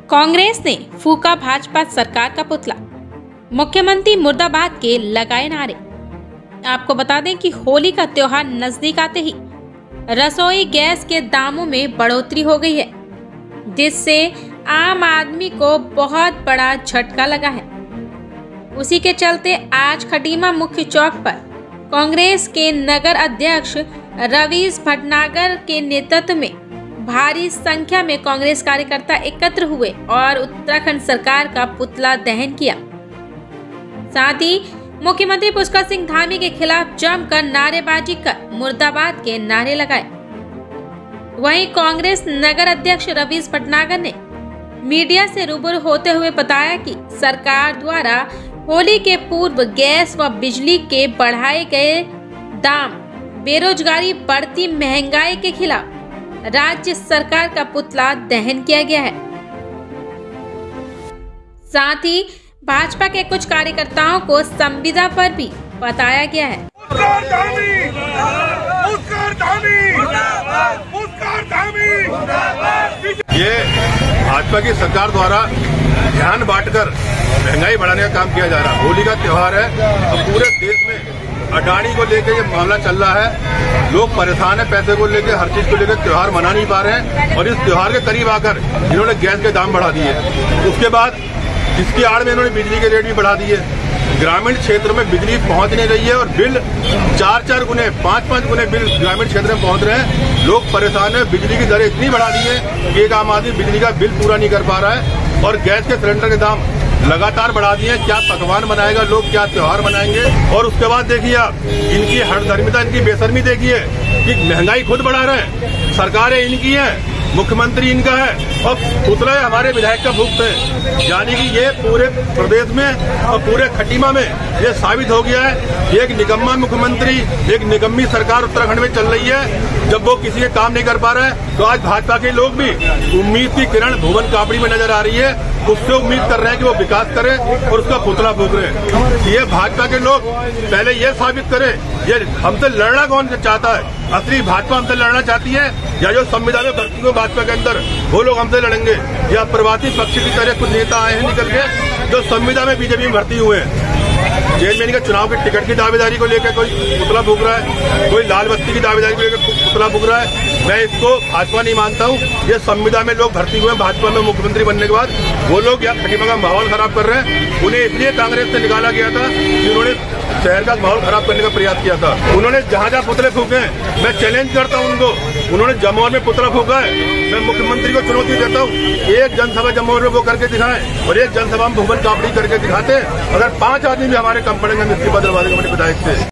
कांग्रेस ने फूका भाजपा सरकार का पुतला, मुख्यमंत्री मुर्दाबाद के लगाए नारे। आपको बता दें कि होली का त्योहार नजदीक आते ही रसोई गैस के दामों में बढ़ोतरी हो गई है, जिससे आम आदमी को बहुत बड़ा झटका लगा है। उसी के चलते आज खटीमा मुख्य चौक पर कांग्रेस के नगर अध्यक्ष रवीश भटनागर के नेतृत्व में भारी संख्या में कांग्रेस कार्यकर्ता एकत्र हुए और उत्तराखंड सरकार का पुतला दहन किया। साथ ही मुख्यमंत्री पुष्कर सिंह धामी के खिलाफ जमकर नारेबाजी कर मुर्दाबाद के नारे लगाए। वहीं कांग्रेस नगर अध्यक्ष रवीश भटनागर ने मीडिया से रूबरू होते हुए बताया कि सरकार द्वारा होली के पूर्व गैस व बिजली के बढ़ाए गए दाम, बेरोजगारी, बढ़ती महंगाई के खिलाफ राज्य सरकार का पुतला दहन किया गया है। साथ ही भाजपा के कुछ कार्यकर्ताओं को संविदा पर भी बताया गया है। ये भाजपा की सरकार द्वारा ध्यान बांटकर महंगाई बढ़ाने का काम किया जा रहा है। होली का त्योहार है, अब पूरे देश में अडानी को लेकर ये मामला चल रहा है। लोग परेशान है, पैसे को लेकर, हर चीज को लेकर त्योहार मना नहीं पा रहे हैं और इस त्योहार के करीब आकर इन्होंने गैस के दाम बढ़ा दिए। उसके बाद इसकी आड़ में इन्होंने बिजली के रेट भी बढ़ा दिए। ग्रामीण क्षेत्र में बिजली पहुंच नहीं रही है और बिल 4-4 गुने, 5-5 गुने बिल ग्रामीण क्षेत्र में पहुंच रहे हैं। लोग परेशान है, बिजली की दरें इतनी बढ़ा दी है कि एक आम आदमी बिजली का बिल पूरा नहीं कर पा रहा है और गैस के सिलेंडर के दाम लगातार बढ़ा दिए हैं। क्या पकवान बनाएगा लोग, क्या त्योहार मनाएंगे। और उसके बाद देखिए आप इनकी हठधर्मिता, इनकी बेशर्मी देखिए कि महंगाई खुद बढ़ा रहे हैं। सरकारें इनकी हैं, मुख्यमंत्री इनका है और पुतला हमारे विधायक का भुगत है। यानी कि ये पूरे प्रदेश में और पूरे खटीमा में ये साबित हो गया है एक निकम्मा मुख्यमंत्री, एक निकम्मी सरकार उत्तराखंड में चल रही है। जब वो किसी के काम नहीं कर पा रहा है तो आज भाजपा के लोग भी उम्मीद की किरण भुवन कापड़ी में नजर आ रही है। उससे उम्मीद कर रहे हैं कि वो विकास करे और उसका पुतला फूक रहे हैं। ये भाजपा के लोग पहले ये साबित करें ये हमसे लड़ना कौन चाहता है। असली भाजपा हमसे लड़ना चाहती है या जो संविधान में भर्ती हुए भाजपा के अंदर वो लोग हमसे लड़ेंगे, या प्रवासी पक्ष की तरह कुछ नेता आए हैं निकल के जो संविधान में बीजेपी में भर्ती हुए हैं। जेल में चुनाव के टिकट की दावेदारी को लेकर कोई पुतला फूक रहा है, कोई लाल बत्ती की दावेदारी को लेकर पुतला फूक रहा है। मैं इसको भाजपा नहीं मानता हूँ। ये संविधान में लोग भर्ती हुए हैं, भाजपा में मुख्यमंत्री बनने के बाद वो लोग यहाँ खटीमा का माहौल खराब कर रहे हैं। उन्हें इसलिए कांग्रेस से निकाला गया था कि उन्होंने शहर का माहौल खराब करने का प्रयास किया था। उन्होंने जहाँ जहाँ पुतले फूके हैं मैं चैलेंज करता हूँ उनको। उन्होंने जमोर में पुतला फूका है, मैं मुख्यमंत्री को चुनौती देता हूँ एक जनसभा जमोर में वो करके दिखाएं और एक जनसभा में भुवन कापड़ी करके दिखाते। अगर 5 आदमी भी हमारे कम पड़ेंगे हम इस्तीफा दिलवा देंगे अपने विधायक से।